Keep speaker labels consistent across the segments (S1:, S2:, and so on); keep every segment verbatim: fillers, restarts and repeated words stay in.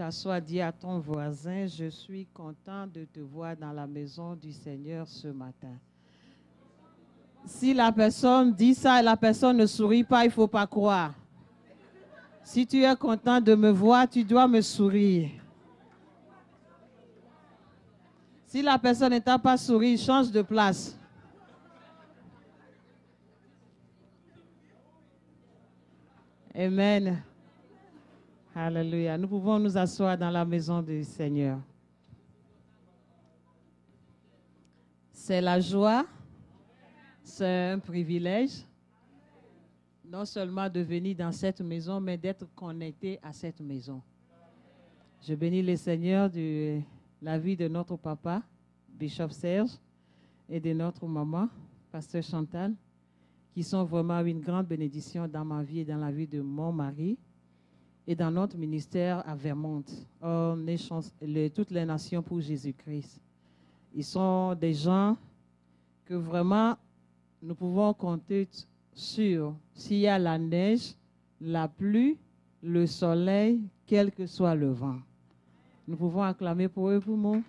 S1: t'asseoir, dis à ton voisin, je suis content de te voir dans la maison du Seigneur ce matin. Si la personne dit ça et la personne ne sourit pas, il ne faut pas croire. Si tu es content de me voir, tu dois me sourire. Si la personne ne t'a pas souri, change de place. Amen. Alléluia. Nous pouvons nous asseoir dans la maison du Seigneur. C'est la joie, c'est un privilège, non seulement de venir dans cette maison, mais d'être connecté à cette maison. Je bénis le Seigneur de la vie de notre papa, Bishop Serge, et de notre maman, Pasteur Chantal, qui sont vraiment une grande bénédiction dans ma vie et dans la vie de mon mari et dans notre ministère à Vermont. On est chance, les, toutes les nations pour Jésus-Christ. Ils sont des gens que vraiment nous pouvons compter sur. S'il y a la neige, la pluie, le soleil, quel que soit le vent. Nous pouvons acclamer pour eux, pour moi.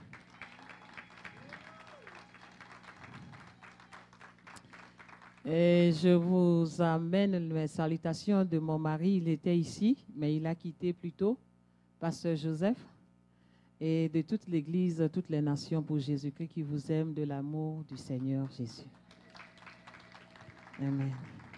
S1: Et je vous amène les salutations de mon mari. Il était ici, mais il a quitté plus tôt, Pasteur Joseph, et de toute l'Église, toutes les nations pour Jésus-Christ qui vous aiment de l'amour du Seigneur Jésus. Amen.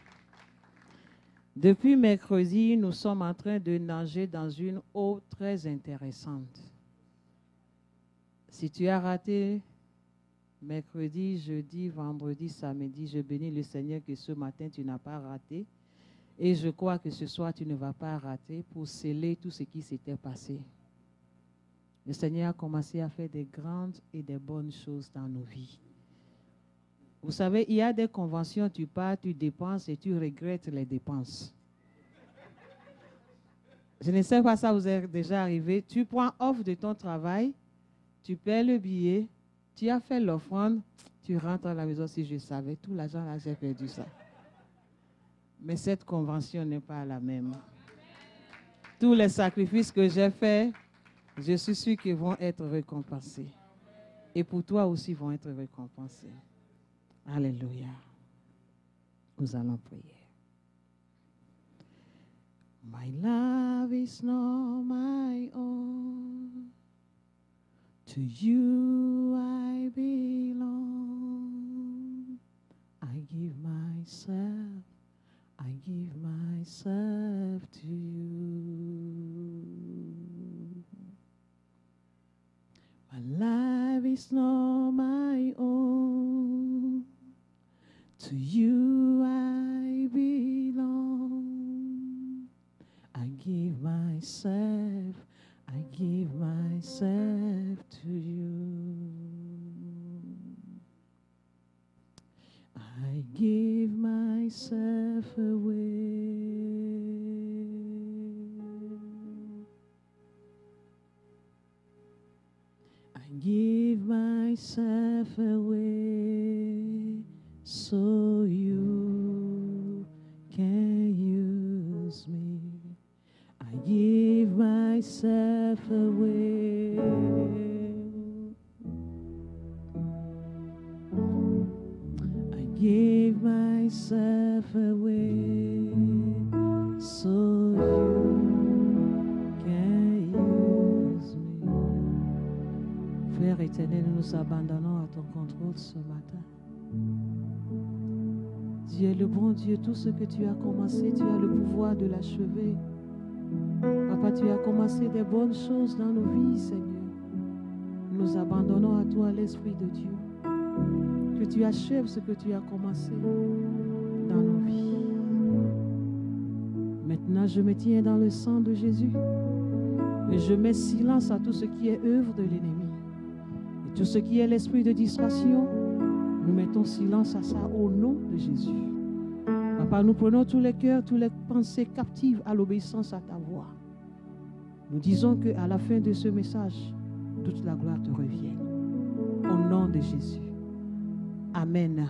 S1: Depuis mercredi, nous sommes en train de nager dans une eau très intéressante. Si tu as raté mercredi, jeudi, vendredi, samedi, je bénis le Seigneur que ce matin, tu n'as pas raté. Et je crois que ce soir, tu ne vas pas rater pour sceller tout ce qui s'était passé. Le Seigneur a commencé à faire des grandes et des bonnes choses dans nos vies. Vous savez, il y a des conventions, tu pars, tu dépenses et tu regrettes les dépenses. Je ne sais pas si ça vous est déjà arrivé. Tu prends off de ton travail, tu paies le billet, tu as fait l'offrande, tu rentres à la maison. Si je savais, tout l'argent là, j'ai perdu ça. Mais cette convention n'est pas la même. Tous les sacrifices que j'ai faits, je suis sûr qu'ils vont être récompensés. Et pour toi aussi, vont être récompensés. Alléluia. Nous allons prier. My love is not my own. To you I belong. I give myself, I give myself to you. My life is not my own. To you I belong. I give myself, I give myself to you. I give myself away. I give myself away so you can use me. I give myself away. I give myself away so you can use me. Père éternel, nous nous abandonnons à ton contrôle ce matin. Dieu est le bon Dieu, tout ce que tu as commencé, tu as le pouvoir de l'achever. Papa, tu as commencé des bonnes choses dans nos vies, Seigneur. Nous abandonnons à toi l'Esprit de Dieu. Que tu achèves ce que tu as commencé dans nos vies. Maintenant, je me tiens dans le sang de Jésus et je mets silence à tout ce qui est œuvre de l'ennemi. Et tout ce qui est l'esprit de distraction, nous mettons silence à ça au nom de Jésus. Papa, nous prenons tous les cœurs, toutes les pensées captives à l'obéissance à ta voix. Nous disons qu'à la fin de ce message, toute la gloire te revienne. Au nom de Jésus. Amen.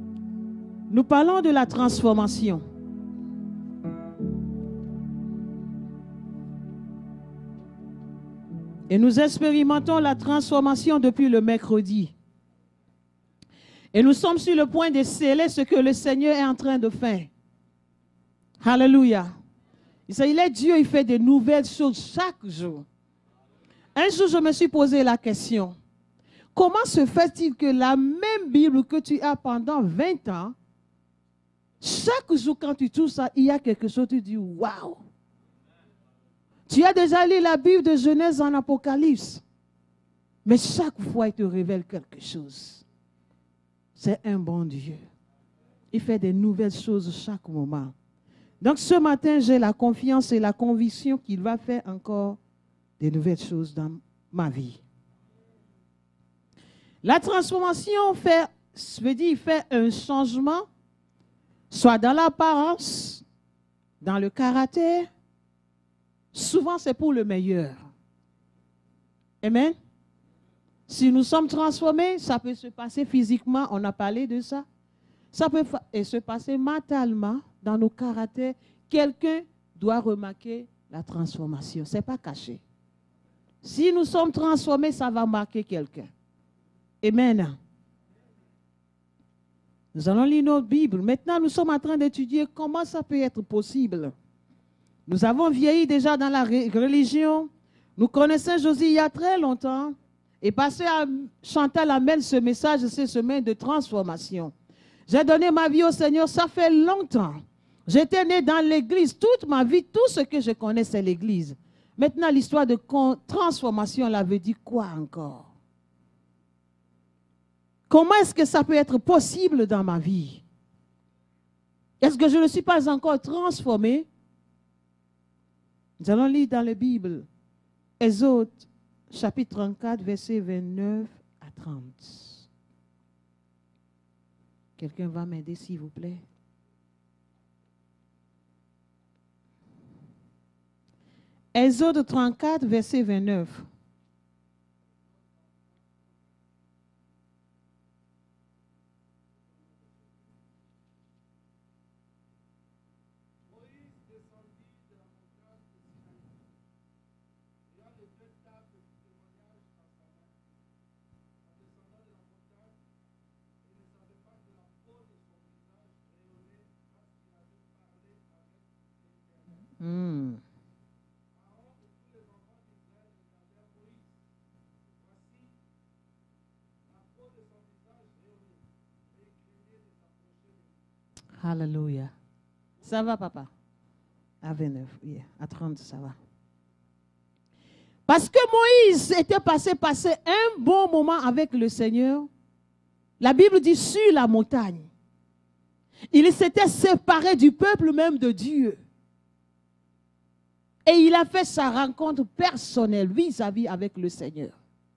S1: Nous parlons de la transformation. Et nous expérimentons la transformation depuis le mercredi. Et nous sommes sur le point de sceller ce que le Seigneur est en train de faire. Alléluia. Il est Dieu, il fait de nouvelles choses chaque jour. Un jour, je me suis posé la question. Comment se fait-il que la même Bible que tu as pendant vingt ans, chaque jour quand tu touches ça, il y a quelque chose, tu dis waouh. Tu as déjà lu la Bible de Genèse en Apocalypse. Mais chaque fois, il te révèle quelque chose. C'est un bon Dieu. Il fait des nouvelles choses chaque moment. Donc ce matin, j'ai la confiance et la conviction qu'il va faire encore des nouvelles choses dans ma vie. La transformation fait, veut dire, il fait un changement, soit dans l'apparence, dans le caractère. Souvent, c'est pour le meilleur. Amen. Si nous sommes transformés, ça peut se passer physiquement, on a parlé de ça. Ça peut se passer mentalement, dans nos caractères. Quelqu'un doit remarquer la transformation. Ce n'est pas caché. Si nous sommes transformés, ça va marquer quelqu'un. Amen. Nous allons lire notre Bible. Maintenant, nous sommes en train d'étudier comment ça peut être possible. Nous avons vieilli déjà dans la religion. Nous connaissons Josie il y a très longtemps. Et pasteur Chantal amène ce message cette semaine de transformation. J'ai donné ma vie au Seigneur, ça fait longtemps. J'étais né dans l'église. Toute ma vie, tout ce que je connais, c'est l'église. Maintenant, l'histoire de transformation, elle avait dit quoi encore? Comment est-ce que ça peut être possible dans ma vie? Est-ce que je ne suis pas encore transformé? Nous allons lire dans la Bible, Exode, chapitre trente-quatre, versets vingt-neuf à trente. Quelqu'un va m'aider, s'il vous plaît? Exode trente-quatre, verset vingt-neuf. Hmm. Alléluia. Ça va, papa? À vingt-neuf, oui. À trente, ça va. Parce que Moïse était passé, passé un bon moment avec le Seigneur. La Bible dit sur la montagne. Il s'était séparé du peuple même de Dieu. Et il a fait sa rencontre personnelle vis-à-vis avec le Seigneur.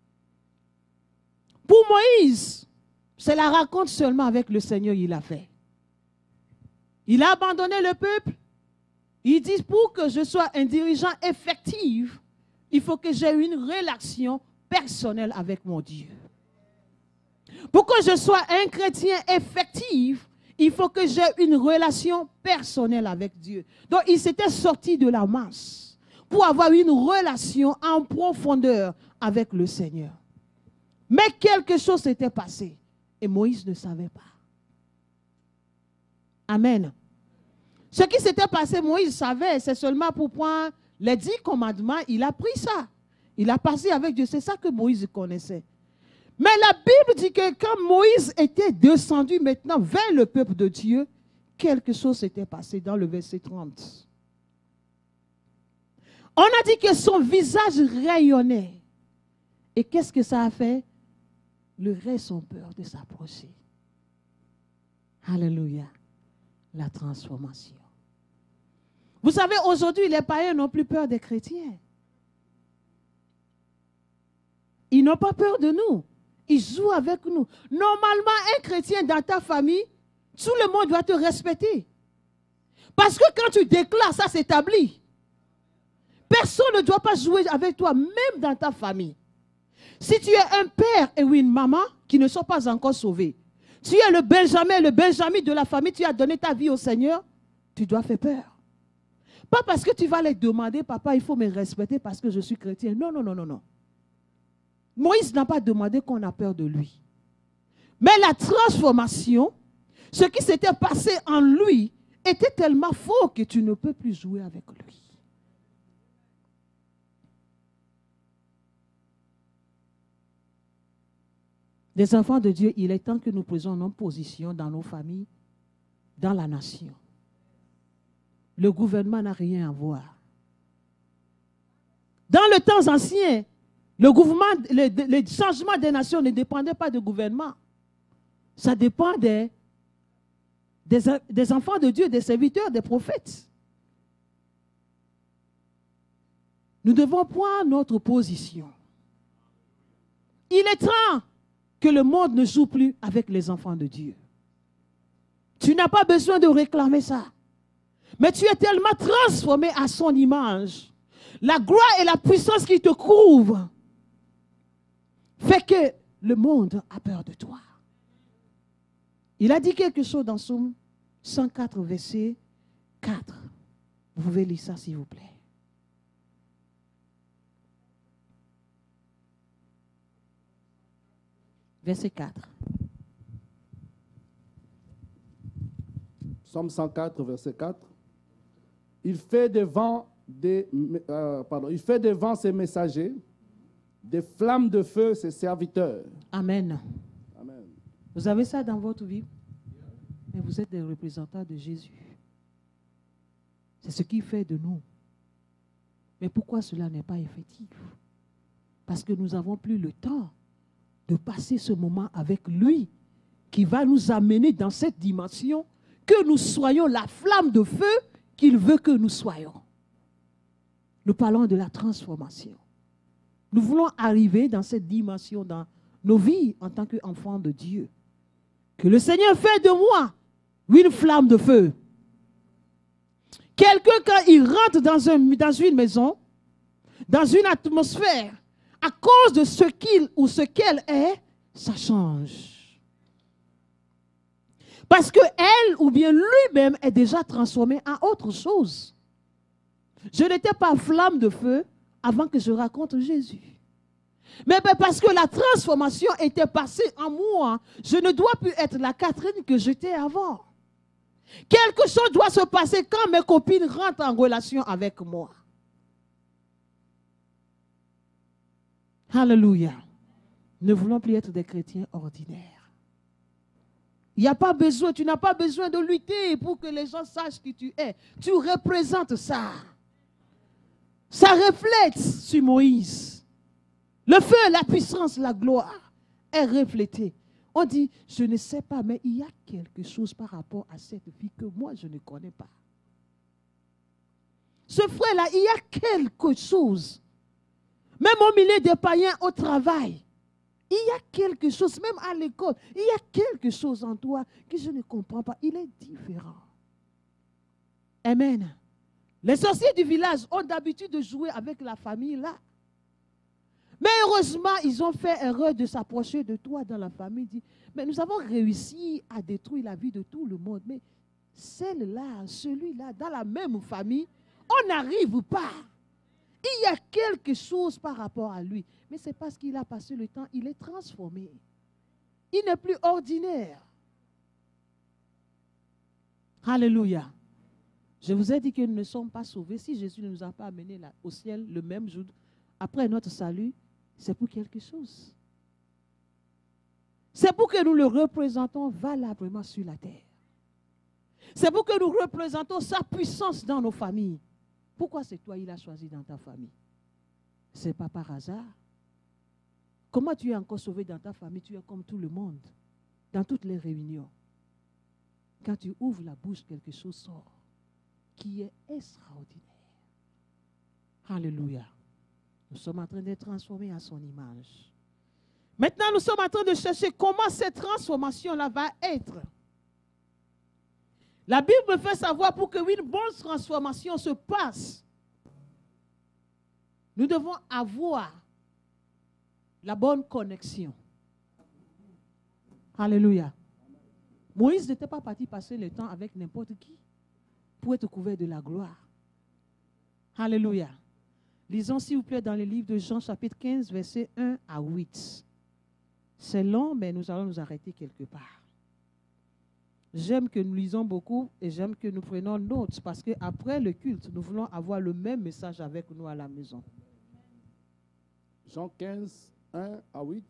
S1: Pour Moïse, c'est la rencontre seulement avec le Seigneur qu'il a fait. Il a abandonné le peuple. Il dit, pour que je sois un dirigeant effectif, il faut que j'ai une relation personnelle avec mon Dieu. Pour que je sois un chrétien effectif, il faut que j'ai une relation personnelle avec Dieu. Donc, il s'était sorti de la masse pour avoir une relation en profondeur avec le Seigneur. Mais quelque chose s'était passé et Moïse ne savait pas. Amen. Ce qui s'était passé, Moïse savait, c'est seulement pour prendre les dix commandements, il a pris ça. Il a passé avec Dieu, c'est ça que Moïse connaissait. Mais la Bible dit que quand Moïse était descendu maintenant vers le peuple de Dieu, quelque chose s'était passé dans le verset trente. On a dit que son visage rayonnait. Et qu'est-ce que ça a fait? Le reste ont peur de s'approcher. Alléluia. La transformation. Vous savez, aujourd'hui, les païens n'ont plus peur des chrétiens. Ils n'ont pas peur de nous. Ils jouent avec nous. Normalement, un chrétien dans ta famille, tout le monde doit te respecter. Parce que quand tu déclares, ça s'établit. Personne ne doit pas jouer avec toi, même dans ta famille. Si tu es un père et une maman qui ne sont pas encore sauvés, tu es le Benjamin, le Benjamin de la famille, tu as donné ta vie au Seigneur, tu dois faire peur. Pas parce que tu vas les demander, papa, il faut me respecter parce que je suis chrétien. Non, non, non, non, non. Moïse n'a pas demandé qu'on a peur de lui. Mais la transformation, ce qui s'était passé en lui, était tellement fort que tu ne peux plus jouer avec lui. Les enfants de Dieu, il est temps que nous prenions nos positions dans nos familles, dans la nation. Le gouvernement n'a rien à voir. Dans le temps ancien, le, gouvernement, le, le changement des nations ne dépendait pas du gouvernement. Ça dépendait des, des enfants de Dieu, des serviteurs, des prophètes. Nous devons prendre notre position. Il est temps que le monde ne joue plus avec les enfants de Dieu. Tu n'as pas besoin de réclamer ça. Mais tu es tellement transformé à son image. La gloire et la puissance qui te couvrent fait que le monde a peur de toi. Il a dit quelque chose dans Psaume cent quatre, verset quatre. Vous pouvez lire ça, s'il vous plaît. Verset quatre.
S2: Psaume cent quatre, verset quatre. Il fait devant, des, euh, pardon, il fait devant ses messagers des flammes de feu ses serviteurs.
S1: Amen.
S2: Amen.
S1: Vous avez ça dans votre vie? Mais vous êtes des représentants de Jésus. C'est ce qui fait de nous. Mais pourquoi cela n'est pas effectif? Parce que nous n'avons plus le temps de passer ce moment avec lui qui va nous amener dans cette dimension que nous soyons la flamme de feu qu'il veut que nous soyons. Nous parlons de la transformation. Nous voulons arriver dans cette dimension dans nos vies en tant qu'enfants de Dieu. Que le Seigneur fait de moi une flamme de feu. Quelqu'un, quand il rentre dans, un, dans une maison, dans une atmosphère, à cause de ce qu'il ou ce qu'elle est, ça change. Parce qu'elle ou bien lui-même est déjà transformé en autre chose. Je n'étais pas flamme de feu avant que je raconte Jésus. Mais parce que la transformation était passée en moi, je ne dois plus être la Catherine que j'étais avant. Quelque chose doit se passer quand mes copines rentrent en relation avec moi. Alléluia. Ne voulons plus être des chrétiens ordinaires. Il n'y a pas besoin, tu n'as pas besoin de lutter pour que les gens sachent qui tu es. Tu représentes ça. Ça reflète sur Moïse. Le feu, la puissance, la gloire est reflétée. On dit, je ne sais pas, mais il y a quelque chose par rapport à cette fille que moi, je ne connais pas. Ce frère-là, il y a quelque chose. Même au milieu des païens au travail, il y a quelque chose, même à l'école, il y a quelque chose en toi que je ne comprends pas. Il est différent. Amen. Les sorciers du village ont d'habitude de jouer avec la famille là. Mais heureusement, ils ont fait erreur de s'approcher de toi dans la famille. Dit, mais nous avons réussi à détruire la vie de tout le monde. Mais celle-là, celui-là, dans la même famille, on n'arrive pas. Il y a quelque chose par rapport à lui. Mais c'est parce qu'il a passé le temps, il est transformé. Il n'est plus ordinaire. Alléluia. Je vous ai dit que nous ne sommes pas sauvés. Si Jésus ne nous a pas amenés là, au ciel le même jour, après notre salut, c'est pour quelque chose. C'est pour que nous le représentons valablement sur la terre. C'est pour que nous représentons sa puissance dans nos familles. Pourquoi c'est toi il a choisi dans ta famille? Ce n'est pas par hasard. Comment tu es encore sauvé dans ta famille? Tu es comme tout le monde, dans toutes les réunions. Quand tu ouvres la bouche, quelque chose sort qui est extraordinaire. Alléluia. Nous sommes en train d'être transformés à son image. Maintenant, nous sommes en train de chercher comment cette transformation-là va être. La Bible fait savoir pour qu'une bonne transformation se passe, nous devons avoir la bonne connexion. Alléluia. Moïse n'était pas parti passer le temps avec n'importe qui pour être couvert de la gloire. Alléluia. Lisons s'il vous plaît dans le livre de Jean chapitre quinze, versets un à huit. C'est long, mais nous allons nous arrêter quelque part. J'aime que nous lisons beaucoup et j'aime que nous prenions notes parce qu'après le culte, nous voulons avoir le même message avec nous à la maison.
S2: Jean quinze, un à huit.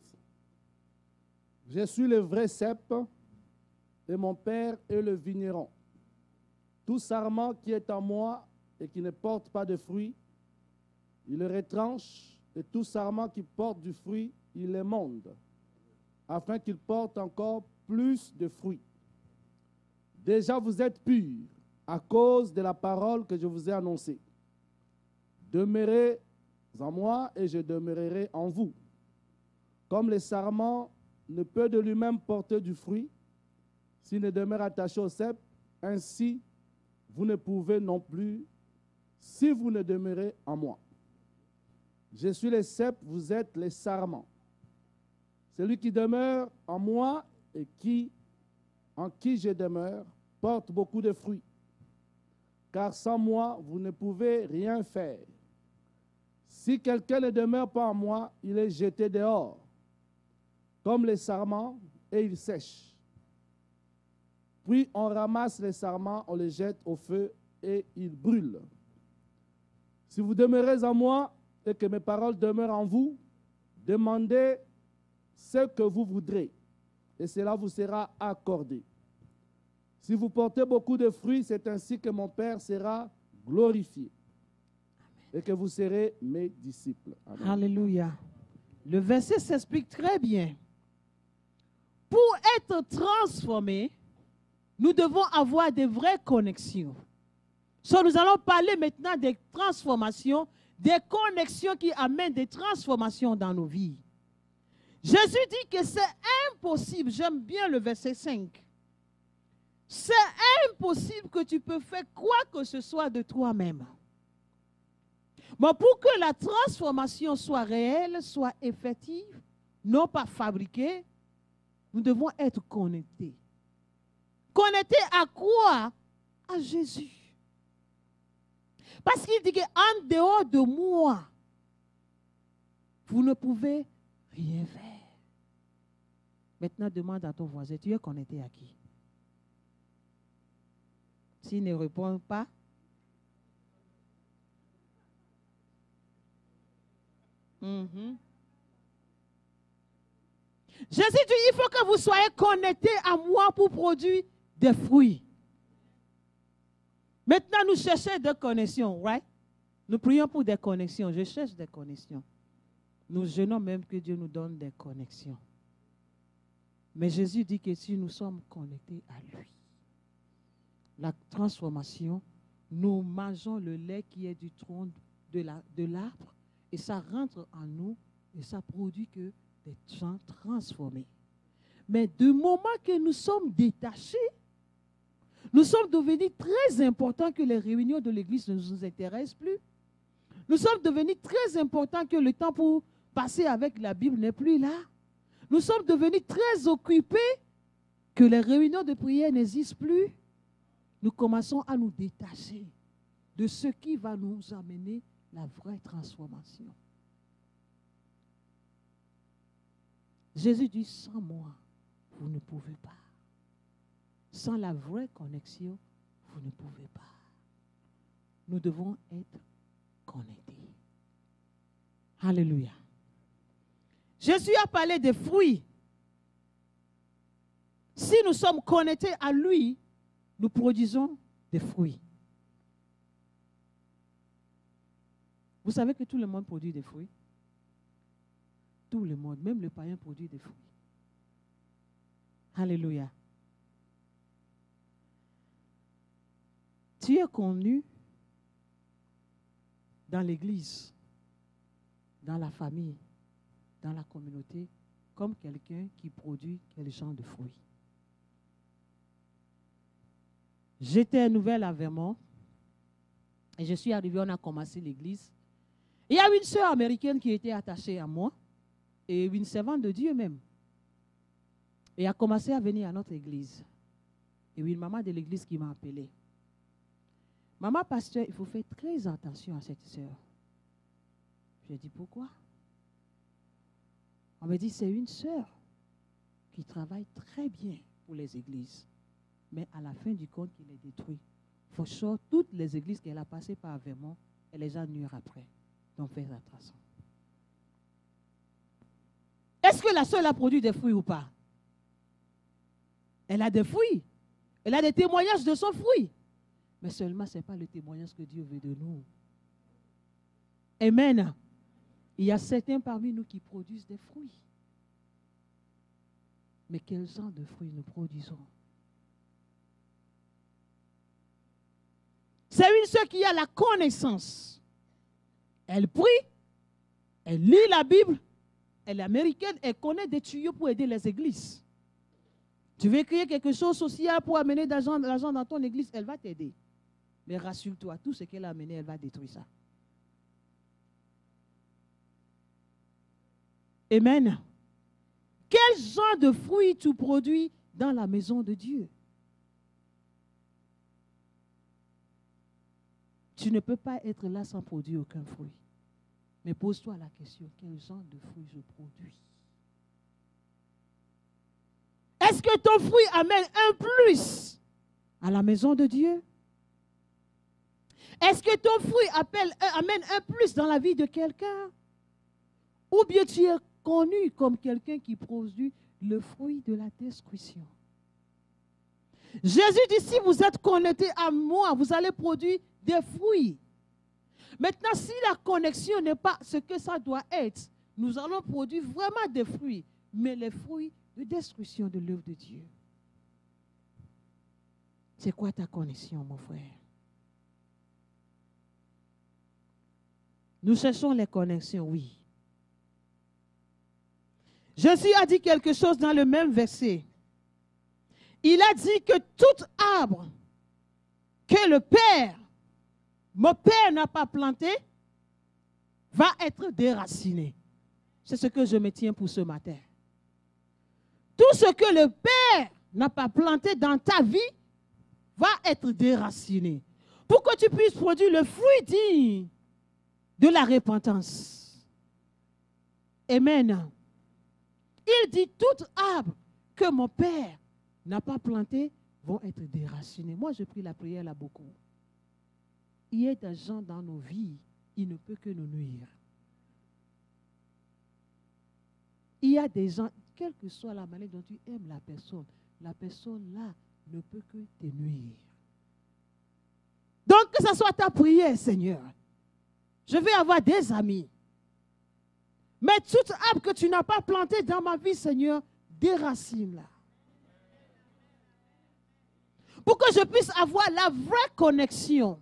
S2: Je suis le vrai cep et mon Père est le vigneron. Tout sarment qui est en moi et qui ne porte pas de fruits, il le retranche, et tout sarment qui porte du fruit, il l'émonde, afin qu'il porte encore plus de fruits. Déjà vous êtes purs à cause de la parole que je vous ai annoncée. Demeurez en moi et je demeurerai en vous. Comme le sarment ne peut de lui-même porter du fruit, s'il ne demeure attaché au cep, ainsi vous ne pouvez non plus si vous ne demeurez en moi. Je suis le cep, vous êtes les sarments. Celui qui demeure en moi et qui, en qui je demeure, porte beaucoup de fruits. Car sans moi, vous ne pouvez rien faire. Si quelqu'un ne demeure pas en moi, il est jeté dehors, comme les sarments, et il sèche. Puis on ramasse les sarments, on les jette au feu, et ils brûlent. Si vous demeurez en moi, et que mes paroles demeurent en vous, demandez ce que vous voudrez, et cela vous sera accordé. Si vous portez beaucoup de fruits, c'est ainsi que mon Père sera glorifié. Amen. Et que vous serez mes disciples. Amen.
S1: Alléluia. Le verset s'explique très bien. Pour être transformés, nous devons avoir des vraies connexions. So, nous allons parler maintenant des transformations, des connexions qui amènent des transformations dans nos vies. Jésus dit que c'est impossible, j'aime bien le verset cinq, c'est impossible que tu peux faire quoi que ce soit de toi-même. Mais pour que la transformation soit réelle, soit effective, non pas fabriquée, nous devons être connectés. Connectés à quoi? À Jésus. Parce qu'il dit qu'en dehors de moi, vous ne pouvez rien faire. Maintenant, demande à ton voisin, tu es connecté à qui? S'il ne répond pas, mm-hmm. Jésus dit, il faut que vous soyez connectés à moi pour produire des fruits. Maintenant, nous cherchons des connexions, right? Nous prions pour des connexions. Je cherche des connexions. Nous jeûnons même que Dieu nous donne des connexions. Mais Jésus dit que si nous sommes connectés à lui, la transformation, nous mangeons le lait qui est du tronc de, la, de l'arbre et ça rentre en nous et ça produit que des gens transformés. Mais du moment que nous sommes détachés, nous sommes devenus très importants que les réunions de l'Église ne nous intéressent plus. Nous sommes devenus très importants que le temps pour passer avec la Bible n'est plus là. Nous sommes devenus très occupés que les réunions de prière n'existent plus. Nous commençons à nous détacher de ce qui va nous amener la vraie transformation. Jésus dit, sans moi, vous ne pouvez pas. Sans la vraie connexion, vous ne pouvez pas. Nous devons être connectés. Alléluia. Jésus a parlé des fruits. Si nous sommes connectés à lui, nous produisons des fruits. Vous savez que tout le monde produit des fruits? Tout le monde, même le païen produit des fruits. Alléluia. Tu es connu dans l'église, dans la famille, dans la communauté, comme quelqu'un qui produit quel genre de fruits. J'étais nouvelle à Vermont et je suis arrivée, on a commencé l'église. Il y a une sœur américaine qui était attachée à moi et une servante de Dieu même. Et a commencé à venir à notre église. Et une maman de l'église qui m'a appelée. Maman pasteur, il faut faire très attention à cette sœur. Je dis, pourquoi? On me dit, c'est une sœur qui travaille très bien pour les églises. Mais à la fin du compte, il est détruit. Il faut que toutes les églises qu'elle a passées par Vermont, elle les a nuires après. Donc, faites attention. Est-ce que la sœur a produit des fruits ou pas? Elle a des fruits. Elle a des témoignages de son fruit. Mais seulement, ce n'est pas le témoignage que Dieu veut de nous. Amen. Il y a certains parmi nous qui produisent des fruits. Mais quel genre de fruits nous produisons? C'est une sœur qui a la connaissance. Elle prie, elle lit la Bible, elle est américaine, elle connaît des tuyaux pour aider les églises. Tu veux créer quelque chose social pour amener de l'argent dans ton église, elle va t'aider. Mais rassure-toi, tout ce qu'elle a amené, elle va détruire ça. Amen. Quel genre de fruits tu produis dans la maison de Dieu? Tu ne peux pas être là sans produire aucun fruit. Mais pose-toi la question, quel genre de fruits je produis? Est-ce que ton fruit amène un plus à la maison de Dieu? Est-ce que ton fruit appelle, amène un plus dans la vie de quelqu'un? Ou bien tu es connu comme quelqu'un qui produit le fruit de la destruction? Jésus dit, si vous êtes connectés à moi, vous allez produire des fruits. Maintenant, si la connexion n'est pas ce que ça doit être, nous allons produire vraiment des fruits, mais les fruits de destruction de l'œuvre de Dieu. C'est quoi ta connexion, mon frère? Nous cherchons les connexions, oui. Jésus a dit quelque chose dans le même verset. Il a dit que tout arbre que le Père, mon Père n'a pas planté, va être déraciné. C'est ce que je me tiens pour ce matin. Tout ce que le Père n'a pas planté dans ta vie va être déraciné. Pour que tu puisses produire le fruit digne de la repentance. Amen. Il dit, tout arbre que mon Père n'a pas planté vont être déracinés. Moi, je prie la prière là beaucoup. Il y a des gens dans nos vies, il ne peut que nous nuire. Il y a des gens, quelle que soit la manière dont tu aimes la personne, la personne là ne peut que te nuire. Donc, que ce soit ta prière, Seigneur. Je vais avoir des amis. Mais toute arbre que tu n'as pas planté dans ma vie, Seigneur, déracine-la. Pour que je puisse avoir la vraie connexion.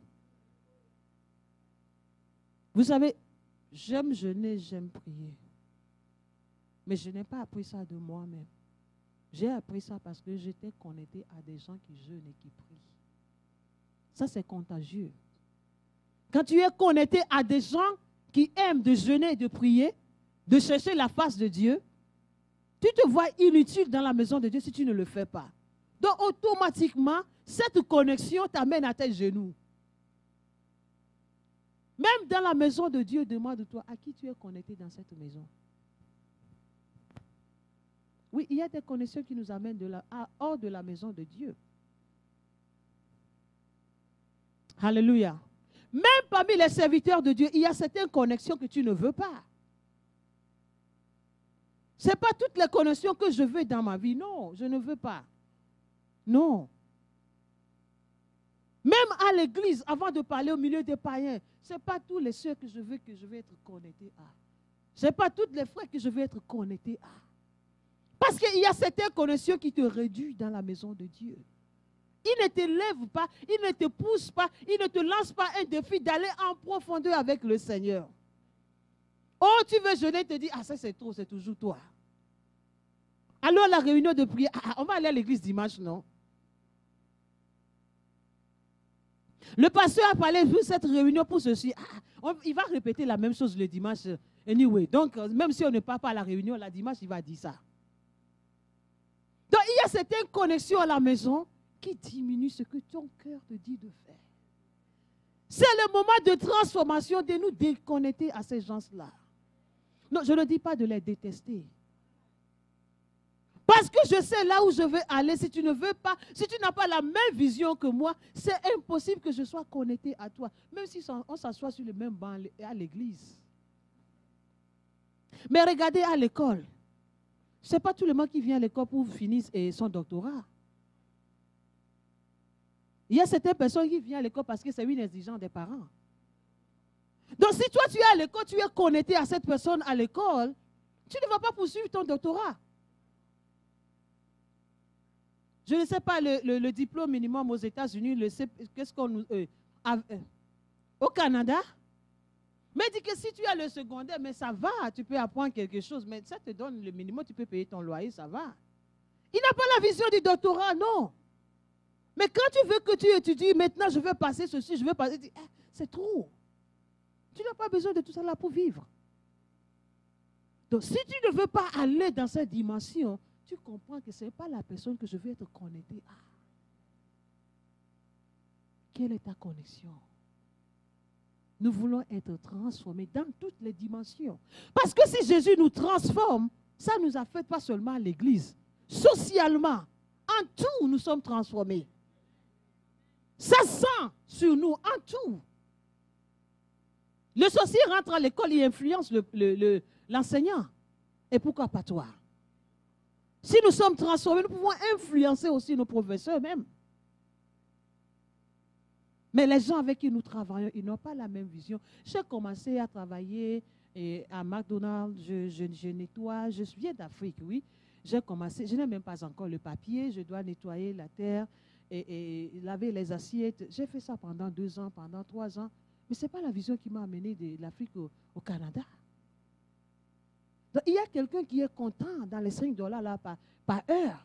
S1: Vous savez, j'aime jeûner, j'aime prier. Mais je n'ai pas appris ça de moi-même. J'ai appris ça parce que j'étais connecté à des gens qui jeûnent et qui prient. Ça, c'est contagieux. Quand tu es connecté à des gens qui aiment de jeûner et de prier, de chercher la face de Dieu, tu te vois inutile dans la maison de Dieu si tu ne le fais pas. Donc, automatiquement, cette connexion t'amène à tes genoux. Même dans la maison de Dieu, demande-toi à qui tu es connecté dans cette maison. Oui, il y a des connexions qui nous amènent de la, à, hors de la maison de Dieu. Alléluia. Même parmi les serviteurs de Dieu, il y a certaines connexions que tu ne veux pas. Ce n'est pas toutes les connexions que je veux dans ma vie. Non, je ne veux pas. Non. Même à l'église, avant de parler au milieu des païens, ce n'est pas tous les soeurs que je veux que je vais être connecté à. Ce n'est pas toutes les frères que je vais être connecté à. Parce qu'il y a certaines connexions qui te réduisent dans la maison de Dieu. Il ne te lève pas, il ne te pousse pas, il ne te lance pas un défi d'aller en profondeur avec le Seigneur. Oh, tu veux jeûner, te dis, ah ça c'est trop, c'est toujours toi. Alors la réunion de prière, ah, on va aller à l'église dimanche, non? Le pasteur a parlé de cette réunion pour ceci. Ah, on, il va répéter la même chose le dimanche. Anyway, donc même si on ne part pas à la réunion, la dimanche, il va dire ça. Donc il y a certaines connexions à la maison qui diminuent ce que ton cœur te dit de faire. C'est le moment de transformation de nous déconnecter à ces gens-là. Non, je ne dis pas de les détester. Parce que je sais là où je veux aller. Si tu ne veux pas, si tu n'as pas la même vision que moi, c'est impossible que je sois connecté à toi. Même si on s'assoit sur le même banc à l'église. Mais regardez à l'école. Ce n'est pas tout le monde qui vient à l'école pour finir son doctorat. Il y a certaines personnes qui viennent à l'école parce que c'est une exigence des parents. Donc si toi tu es à l'école, tu es connecté à cette personne à l'école, tu ne vas pas poursuivre ton doctorat. Je ne sais pas le, le, le diplôme minimum aux États-Unis, qu'est-ce qu'on nous... Euh, euh, au Canada. Mais dit que si tu as le secondaire, mais ça va, tu peux apprendre quelque chose, mais ça te donne le minimum, tu peux payer ton loyer, ça va. Il n'a pas la vision du doctorat, non. Mais quand tu veux que tu étudies, maintenant je veux passer ceci, je veux passer, eh, c'est trop. Tu n'as pas besoin de tout ça là pour vivre. Donc si tu ne veux pas aller dans cette dimension, tu comprends que ce n'est pas la personne que je veux être connectée à. Quelle est ta connexion? Nous voulons être transformés dans toutes les dimensions. Parce que si Jésus nous transforme, ça ne nous affecte pas seulement à l'église. Socialement, en tout, nous sommes transformés. Ça sent sur nous, en tout. Le sorcier rentre à l'école, il influence le, le, le, l'enseignant. Et pourquoi pas toi? Si nous sommes transformés, nous pouvons influencer aussi nos professeurs même. Mais les gens avec qui nous travaillons, ils n'ont pas la même vision. J'ai commencé à travailler et à McDonald's, je, je, je nettoie, je viens d'Afrique, oui. J'ai commencé, je n'ai même pas encore le papier, je dois nettoyer la terre et, et laver les assiettes. J'ai fait ça pendant deux ans, pendant trois ans. Mais ce n'est pas la vision qui m'a amené de l'Afrique au, au Canada. Donc, il y a quelqu'un qui est content dans les cinq dollars là, par, par heure.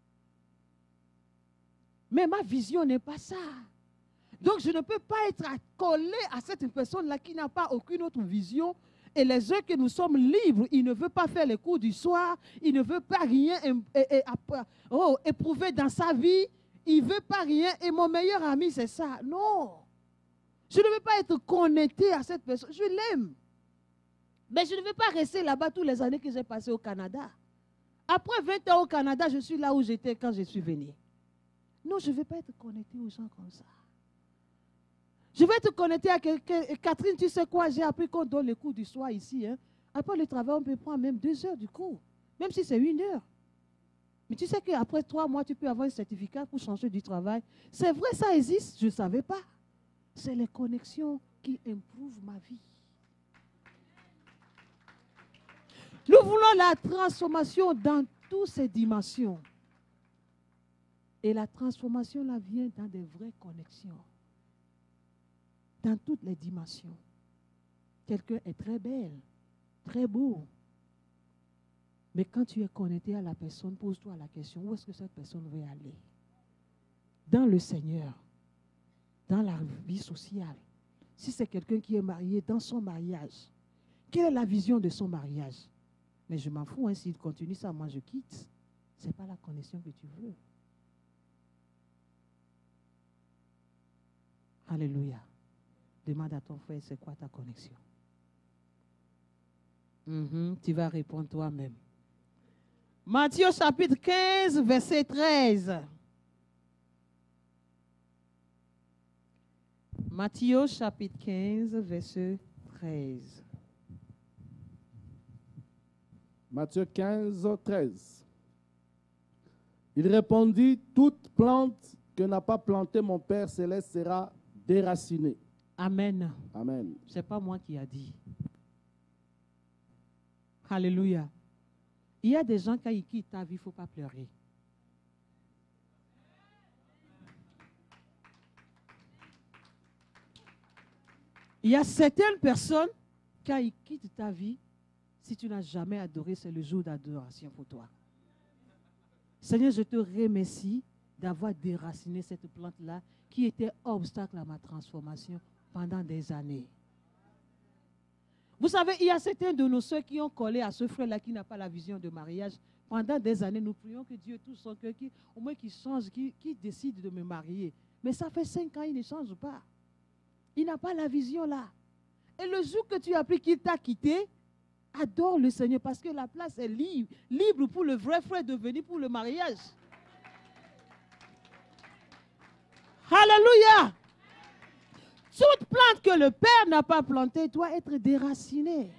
S1: Mais ma vision n'est pas ça. Donc, je ne peux pas être collé à cette personne-là qui n'a pas aucune autre vision. Et les heures que nous sommes libres, il ne veut pas faire les cours du soir, il ne veut pas rien et, et, oh, éprouver dans sa vie, il ne veut pas rien. Et mon meilleur ami, c'est ça. Non. Je ne veux pas être connecté à cette personne. Je l'aime. Mais je ne veux pas rester là-bas toutes les années que j'ai passées au Canada. Après vingt ans au Canada, je suis là où j'étais quand je suis venue. Non, je ne veux pas être connecté aux gens comme ça. Je vais te connecter à quelqu'un. Catherine, tu sais quoi? J'ai appris qu'on donne les cours du soir ici. Hein. Après le travail, on peut prendre même deux heures du cours. Même si c'est une heure. Mais tu sais qu'après trois mois, tu peux avoir un certificat pour changer du travail. C'est vrai, ça existe. Je ne savais pas. C'est les connexions qui improuvent ma vie. Nous voulons la transformation dans toutes ces dimensions. Et la transformation, là, vient dans des vraies connexions. Dans toutes les dimensions. Quelqu'un est très belle, très beau. Mais quand tu es connecté à la personne, pose-toi la question, où est-ce que cette personne veut aller? Dans le Seigneur, dans la vie sociale. Si c'est quelqu'un qui est marié, dans son mariage, quelle est la vision de son mariage? Mais je m'en fous, hein, s'il continue ça, moi je quitte. Ce n'est pas la connexion que tu veux. Alléluia. Demande à ton frère, c'est quoi ta connexion? Mm-hmm, tu vas répondre toi-même. Matthieu chapitre quinze, verset treize. Matthieu chapitre quinze, verset treize.
S2: Matthieu quinze, treize. Il répondit, toute plante que n'a pas plantée mon Père céleste sera déracinée.
S1: Amen.
S2: Amen.
S1: Ce n'est pas moi qui a dit. Alléluia. Il y a des gens, quand ils quittent ta vie, il ne faut pas pleurer. Il y a certaines personnes, quand ils quittent ta vie, si tu n'as jamais adoré, c'est le jour d'adoration pour toi. Seigneur, je te remercie d'avoir déraciné cette plante-là qui était obstacle à ma transformation pendant des années. Vous savez, il y a certains de nos soeurs qui ont collé à ce frère-là qui n'a pas la vision de mariage. Pendant des années, nous prions que Dieu touche son cœur, qui, au moins qu'il change, qu'il qu'il décide de me marier. Mais ça fait cinq ans, il ne change pas. Il n'a pas la vision là. Et le jour que tu as appris qu'il t'a quitté, Adore le Seigneur parce que la place est libre, libre pour le vrai frère de venir pour le mariage. Alléluia. Toute plante que le Père n'a pas plantée doit être déracinée.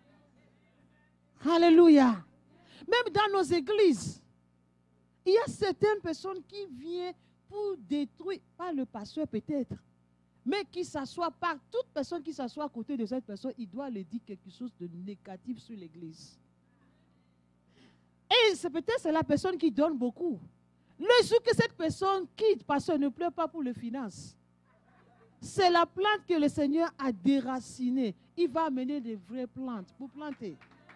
S1: Alléluia. Même dans nos églises, il y a certaines personnes qui viennent pour détruire, pas le pasteur peut-être, mais qui s'assoit par toute personne qui s'assoit à côté de cette personne, il doit lui dire quelque chose de négatif sur l'église. Et c'est peut-être c'est la personne qui donne beaucoup. Le jour que cette personne quitte, pasteur, ne pleure pas pour les finances. C'est la plante que le Seigneur a déracinée. Il va amener des vraies plantes pour planter.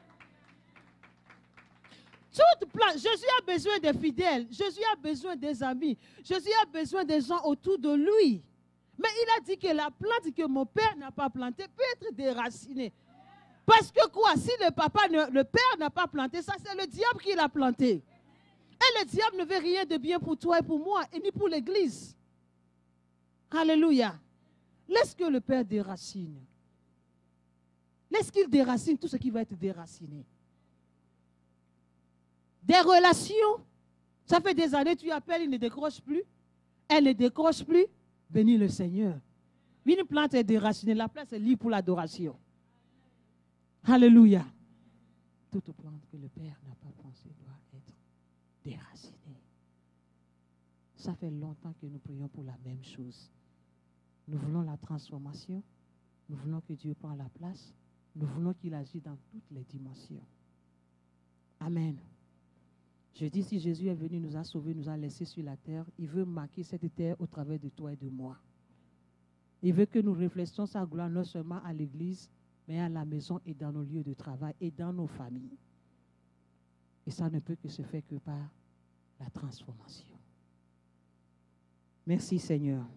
S1: Toute plante, Jésus a besoin des fidèles, Jésus a besoin des amis, Jésus a besoin des gens autour de lui. Mais il a dit que la plante que mon père n'a pas plantée peut être déracinée. Parce que quoi? Si le papa, ne, le père n'a pas planté, ça c'est le diable qui l'a planté. Et le diable ne veut rien de bien pour toi et pour moi, et ni pour l'église. Alléluia. Laisse que le père déracine. Laisse qu'il déracine tout ce qui va être déraciné. Des relations, ça fait des années, tu appelles, il ne décroche plus. Elle ne décroche plus. Bénis le Seigneur. Une plante est déracinée, la place est libre pour l'adoration. Alléluia. Toute plante que le Père n'a pas pensé doit être déracinée. Ça fait longtemps que nous prions pour la même chose. Nous voulons la transformation. Nous voulons que Dieu prenne la place. Nous voulons qu'il agisse dans toutes les dimensions. Amen. Je dis, si Jésus est venu, nous a sauvés, nous a laissés sur la terre, il veut marquer cette terre au travers de toi et de moi. Il veut que nous réfléchissions sa gloire non seulement à l'église, mais à la maison et dans nos lieux de travail et dans nos familles. Et ça ne peut que se faire que par la transformation. Merci Seigneur.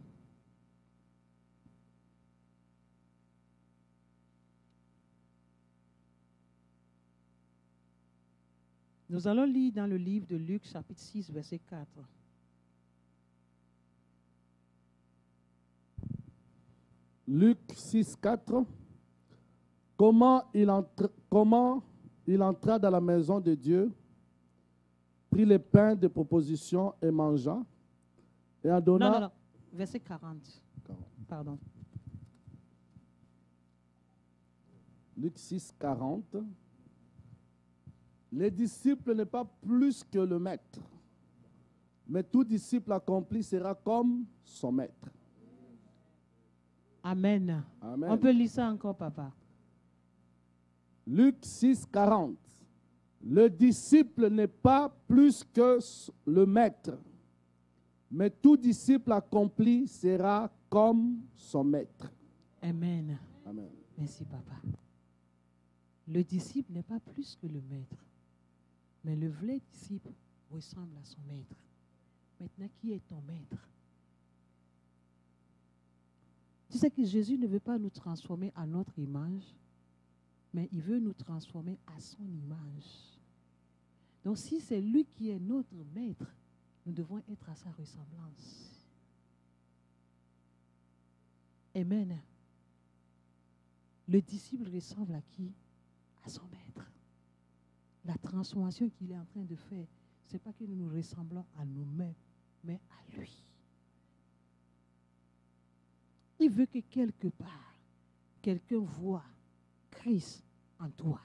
S1: Nous allons lire dans le livre de Luc, chapitre six, verset quatre.
S2: Luc six, quatre. Comment il, entra, comment il entra dans la maison de Dieu, prit les pains de proposition et mangea, et en donna...
S1: Non, non, non. Verset quarante. quarante. Pardon.
S2: Luc six, quarante. Les disciples n'est pas plus que le maître, mais tout disciple accompli sera comme son maître.
S1: Amen.
S2: Amen.
S1: On peut lire ça encore, papa.
S2: Luc six, quarante. Le disciple n'est pas plus que le maître, mais tout disciple accompli sera comme son maître.
S1: Amen.
S2: Amen.
S1: Merci, papa. Le disciple n'est pas plus que le maître. Mais le vrai disciple ressemble à son maître. Maintenant, qui est ton maître? Tu sais que Jésus ne veut pas nous transformer à notre image, mais il veut nous transformer à son image. Donc, si c'est lui qui est notre maître, nous devons être à sa ressemblance. Amen. Le disciple ressemble à qui? À son maître. La transformation qu'il est en train de faire, ce n'est pas que nous nous ressemblons à nous-mêmes, mais à lui. Il veut que quelque part, quelqu'un voit Christ en toi.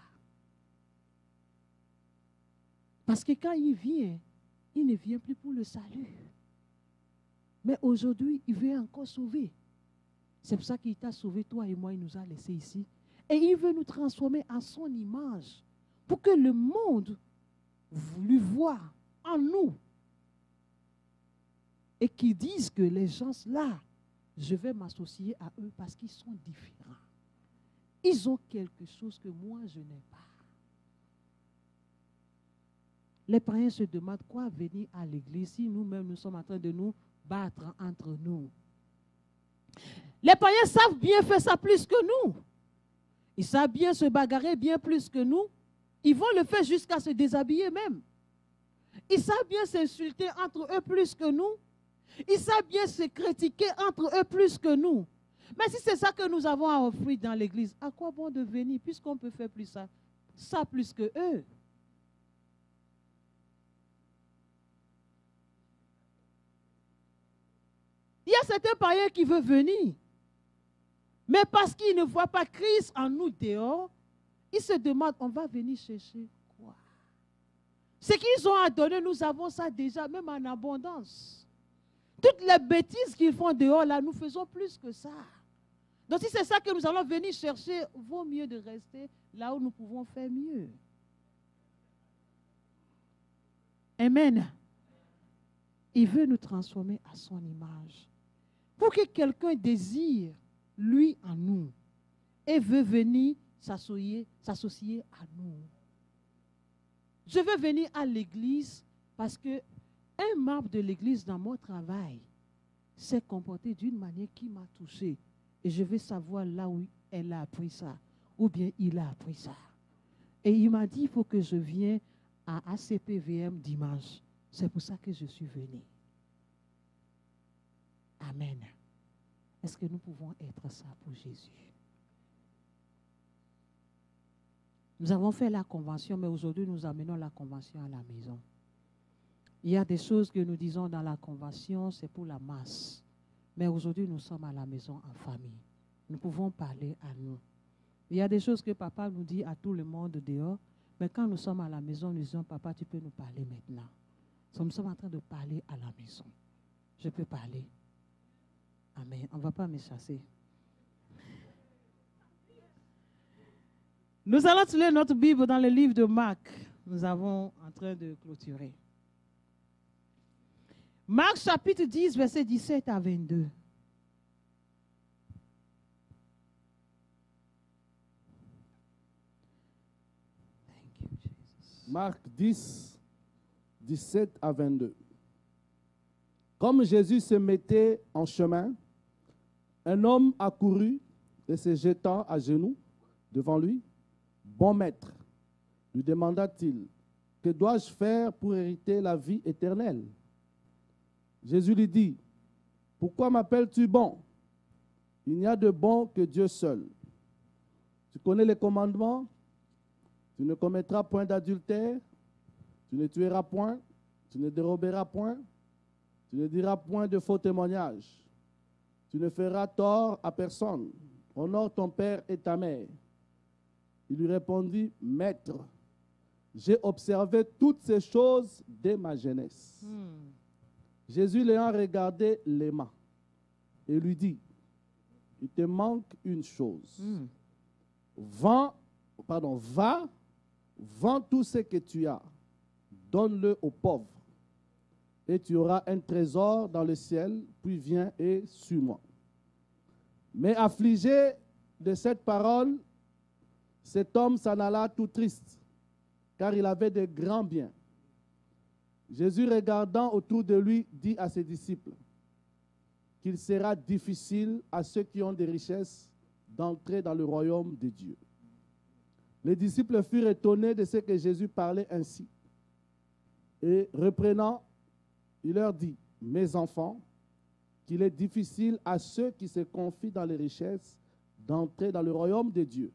S1: Parce que quand il vient, il ne vient plus pour le salut. Mais aujourd'hui, il veut encore sauver. C'est pour ça qu'il t'a sauvé, toi et moi, il nous a laissés ici. Et il veut nous transformer en son image. Pour que le monde lui voie en nous. Et qu'ils disent que les gens là, je vais m'associer à eux parce qu'ils sont différents. Ils ont quelque chose que moi je n'ai pas. Les païens se demandent quoi venir à l'église si nous-mêmes nous sommes en train de nous battre entre nous. Les païens savent bien faire ça plus que nous. Ils savent bien se bagarrer bien plus que nous. Ils vont le faire jusqu'à se déshabiller même. Ils savent bien s'insulter entre eux plus que nous. Ils savent bien se critiquer entre eux plus que nous. Mais si c'est ça que nous avons à offrir dans l'église, à quoi bon de venir puisqu'on peut faire plus ça ça plus que eux. Il y a certains païens qui veulent venir. Mais parce qu'ils ne voient pas Christ en nous dehors, ils se demandent, on va venir chercher quoi? Ce qu'ils ont à donner, nous avons ça déjà, même en abondance. Toutes les bêtises qu'ils font dehors, là, nous faisons plus que ça. Donc si c'est ça que nous allons venir chercher, vaut mieux de rester là où nous pouvons faire mieux. Amen. Il veut nous transformer à son image. Pour que quelqu'un désire, lui en nous, et veut venir s'associer, s'associer à nous. Je veux venir à l'église parce que un membre de l'église dans mon travail s'est comporté d'une manière qui m'a touché. Et je veux savoir là où elle a appris ça, ou bien il a appris ça. Et il m'a dit, il faut que je vienne à A C P V M dimanche. C'est pour ça que je suis venu. Amen. Est-ce que nous pouvons être ça pour Jésus? Nous avons fait la convention, mais aujourd'hui, nous amenons la convention à la maison. Il y a des choses que nous disons dans la convention, c'est pour la masse. Mais aujourd'hui, nous sommes à la maison en famille. Nous pouvons parler à nous. Il y a des choses que papa nous dit à tout le monde dehors, mais quand nous sommes à la maison, nous disons, papa, tu peux nous parler maintenant. Nous sommes en train de parler à la maison. Je peux parler. Amen. On ne va pas me chasser. Nous allons lire notre Bible dans le livre de Marc. Nous avons en train de clôturer. Marc chapitre dix, versets dix-sept à vingt-deux. Thank you, Jesus.
S2: Marc dix, dix-sept à vingt-deux. Comme Jésus se mettait en chemin, un homme accourut et se jetant à genoux devant lui. Bon maître, lui demanda-t-il, que dois-je faire pour hériter la vie éternelle? Jésus lui dit, pourquoi m'appelles-tu bon? Il n'y a de bon que Dieu seul. Tu connais les commandements? Tu ne commettras point d'adultère, tu ne tueras point, tu ne déroberas point, tu ne diras point de faux témoignages, tu ne feras tort à personne, honore ton père et ta mère. Il lui répondit, Maître, j'ai observé toutes ces choses dès ma jeunesse. Hmm. Jésus l'ayant regardé l'aima et lui dit, il te manque une chose. Hmm. Vends, pardon, va, vends tout ce que tu as, donne-le aux pauvres, et tu auras un trésor dans le ciel, puis viens et suis-moi. Mais affligé de cette parole, cet homme s'en alla tout triste, car il avait de grands biens. Jésus, regardant autour de lui, dit à ses disciples qu'il sera difficile à ceux qui ont des richesses d'entrer dans le royaume de Dieu. Les disciples furent étonnés de ce que Jésus parlait ainsi. Et reprenant, il leur dit, mes enfants, qu'il est difficile à ceux qui se confient dans les richesses d'entrer dans le royaume de Dieu.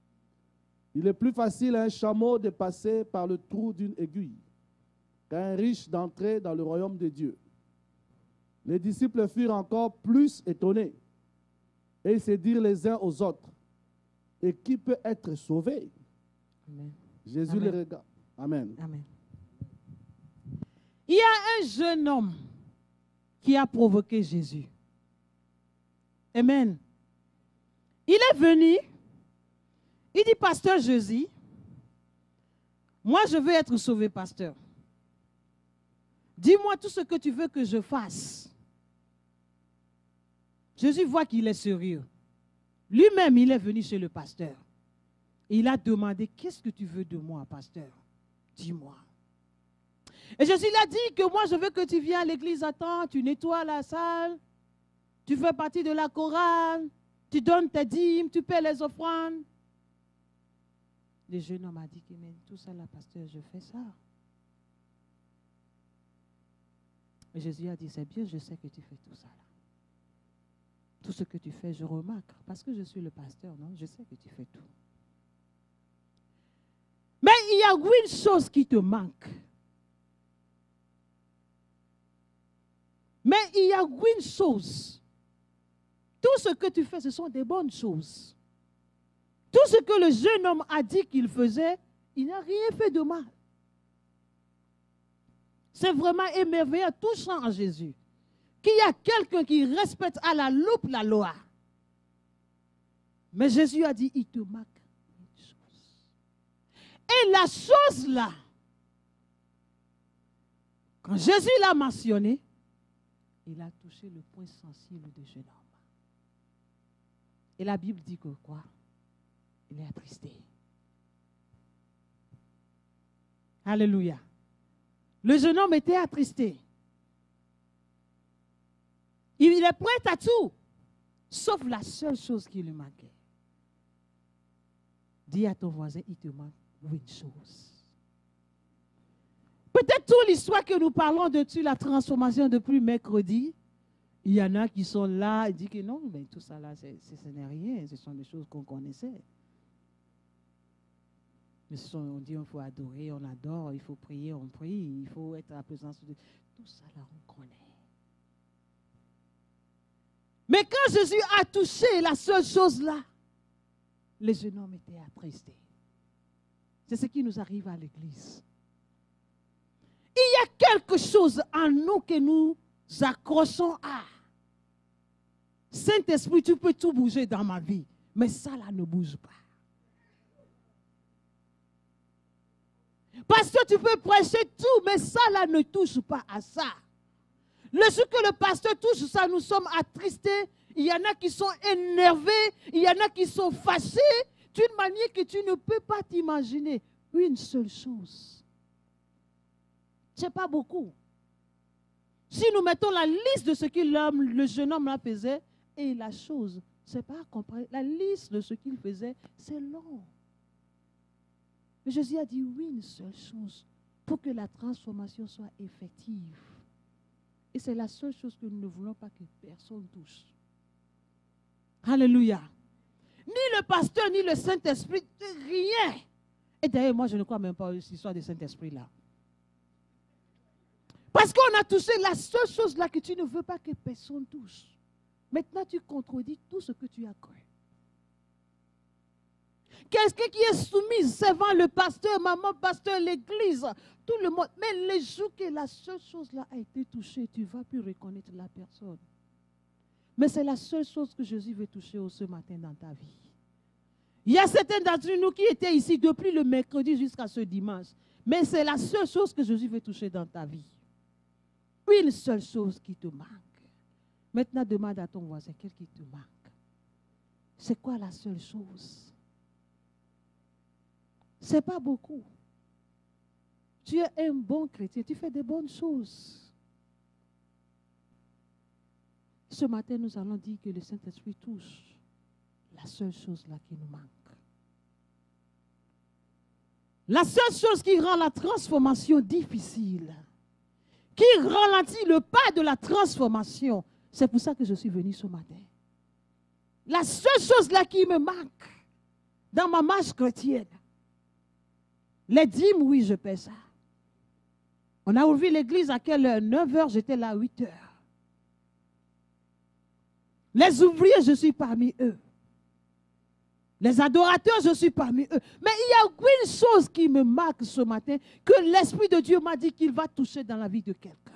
S2: Il est plus facile à un chameau de passer par le trou d'une aiguille qu'à un riche d'entrer dans le royaume de Dieu. Les disciples furent encore plus étonnés et ils se dirent les uns aux autres, et qui peut être sauvé? Amen. Jésus Amen. Les regarde. Amen.
S1: Amen. Il y a un jeune homme qui a provoqué Jésus. Amen. Il est venu, il dit, pasteur Jésus, moi je veux être sauvé, pasteur. Dis-moi tout ce que tu veux que je fasse. Jésus voit qu'il est sérieux. Lui-même, il est venu chez le pasteur. Et il a demandé, qu'est-ce que tu veux de moi, pasteur? Dis-moi. Et Jésus lui a dit que moi, je veux que tu viennes à l'église à temps, tu nettoies la salle, tu fais partie de la chorale, tu donnes tes dîmes, tu paies les offrandes. Le jeune homme a dit que mais tout ça, là, pasteur, je fais ça. Et Jésus a dit, c'est bien, je sais que tu fais tout ça. Là. Tout ce que tu fais, je remarque. Parce que je suis le pasteur, non? Je sais que tu fais tout. il y a une chose qui te manque. Mais il y a une chose. Tout ce que tu fais, ce sont des bonnes choses. Tout ce que le jeune homme a dit qu'il faisait, il n'a rien fait de mal. C'est vraiment émerveillant, touchant en Jésus. Qu'il y a quelqu'un qui respecte à la loupe la loi. Mais Jésus a dit, il te manque une chose. Et la chose là, quand Jésus l'a mentionné, il a touché le point sensible du jeune homme. Et la Bible dit que quoi? Il est attristé. Alléluia. Le jeune homme était attristé. Il est prêt à tout, sauf la seule chose qui lui manquait. Dis à ton voisin, il te manque une chose. Peut-être toute l'histoire que nous parlons de la transformation depuis mercredi, il y en a qui sont là et disent que non, mais tout ça là, c'est, c'est, ce n'est rien, ce sont des choses qu'on connaissait. Mais ce sont, on dit qu'il faut adorer, on adore, il faut prier, on prie, il faut être à la présence de Dieu. Tout ça là, on connaît. Mais quand Jésus a touché la seule chose là, les jeunes hommes étaient attristés. C'est ce qui nous arrive à l'église. Il y a quelque chose en nous que nous accrochons à. Saint-Esprit, tu peux tout bouger dans ma vie, mais ça là ne bouge pas. Pasteur, tu peux prêcher tout, mais ça là ne touche pas à ça. Le ce que le pasteur touche, ça nous sommes attristés. Il y en a qui sont énervés, il y en a qui sont fâchés d'une manière que tu ne peux pas t'imaginer. Une seule chose. C'est pas beaucoup. Si nous mettons la liste de ce que l'homme, le jeune homme là faisait, et la chose, c'est pas compris. La liste de ce qu'il faisait, c'est long. Mais Jésus a dit oui, une seule chose, pour que la transformation soit effective. Et c'est la seule chose que nous ne voulons pas que personne touche. Alléluia. Ni le pasteur, ni le Saint-Esprit, rien. Et d'ailleurs, moi, je ne crois même pas à l'histoire du Saint-Esprit là. Parce qu'on a touché la seule chose là que tu ne veux pas que personne touche. Maintenant, tu contredis tout ce que tu as cru. Quelqu'un qui est soumis, servant le pasteur, maman, pasteur, l'église, tout le monde. Mais les jours que la seule chose là a été touchée, tu ne vas plus reconnaître la personne. Mais c'est la seule chose que Jésus veut toucher ce matin dans ta vie. Il y a certains d'entre nous qui étaient ici depuis le mercredi jusqu'à ce dimanche. Mais c'est la seule chose que Jésus veut toucher dans ta vie. Une seule chose qui te manque. Maintenant, demande à ton voisin, qu'est-ce qui te manque? C'est quoi la seule chose? Ce n'est pas beaucoup. Tu es un bon chrétien, tu fais des bonnes choses. Ce matin, nous allons dire que le Saint-Esprit touche la seule chose là qui nous manque. La seule chose qui rend la transformation difficile, qui ralentit le pas de la transformation, c'est pour ça que je suis venu ce matin. La seule chose là qui me manque dans ma marche chrétienne, les dîmes, oui, je paie ça. On a ouvert l'église à quelle heure? neuf heures, j'étais là à huit heures. Les ouvriers, je suis parmi eux. Les adorateurs, je suis parmi eux. Mais il y a une chose qui me marque ce matin, que l'Esprit de Dieu m'a dit qu'il va toucher dans la vie de quelqu'un.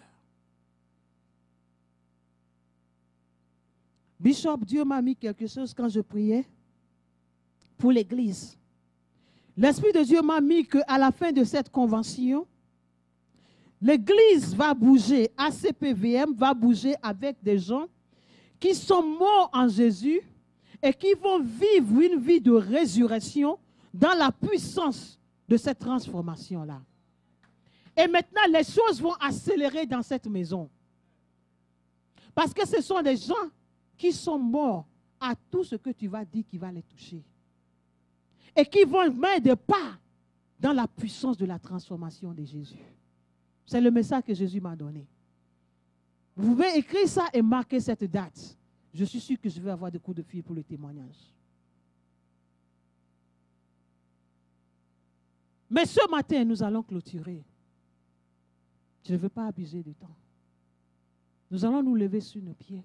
S1: Bishop, Dieu m'a mis quelque chose quand je priais pour l'église. L'Esprit de Dieu m'a mis qu'à la fin de cette convention, l'église va bouger, A C P V M va bouger avec des gens qui sont morts en Jésus et qui vont vivre une vie de résurrection dans la puissance de cette transformation-là. Et maintenant, les choses vont accélérer dans cette maison. Parce que ce sont des gens qui sont morts à tout ce que tu vas dire qui va les toucher. Et qui vont mettre des pas dans la puissance de la transformation de Jésus. C'est le message que Jésus m'a donné. Vous pouvez écrire ça et marquer cette date. Je suis sûr que je vais avoir des coups de fil pour le témoignage. Mais ce matin, nous allons clôturer. Je ne veux pas abuser du temps. Nous allons nous lever sur nos pieds.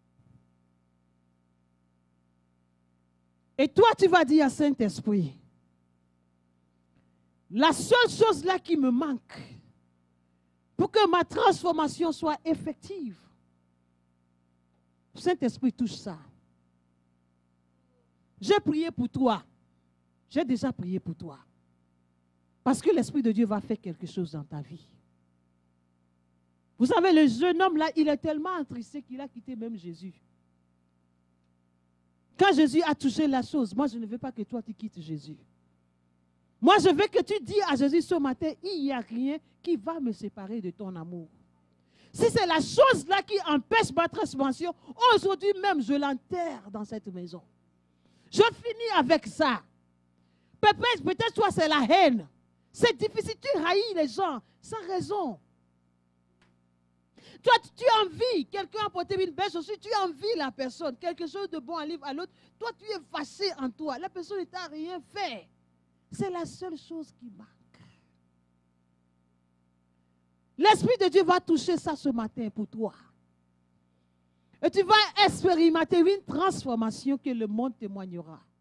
S1: Et toi, tu vas dire à Saint-Esprit, la seule chose là qui me manque pour que ma transformation soit effective, Saint-Esprit touche ça. J'ai prié pour toi. J'ai déjà prié pour toi. Parce que l'Esprit de Dieu va faire quelque chose dans ta vie. Vous savez, le jeune homme là, il est tellement attristé qu'il a quitté même Jésus. Quand Jésus a touché la chose, moi je ne veux pas que toi tu quittes Jésus. Moi je veux que tu dis à Jésus ce matin, il n'y a rien qui va me séparer de ton amour. Si c'est la chose là qui empêche ma transformation, aujourd'hui même je l'enterre dans cette maison. Je finis avec ça. Peut-être, peut-être toi c'est la haine. C'est difficile, tu haïs les gens sans raison. Toi, tu envies, quelqu'un a porté une belle chaussure, tu envies la personne, quelque chose de bon arrive à l'autre, toi tu es fâché en toi, la personne ne t'a rien fait. C'est la seule chose qui manque. L'Esprit de Dieu va toucher ça ce matin pour toi. Et tu vas expérimenter une transformation que le monde témoignera.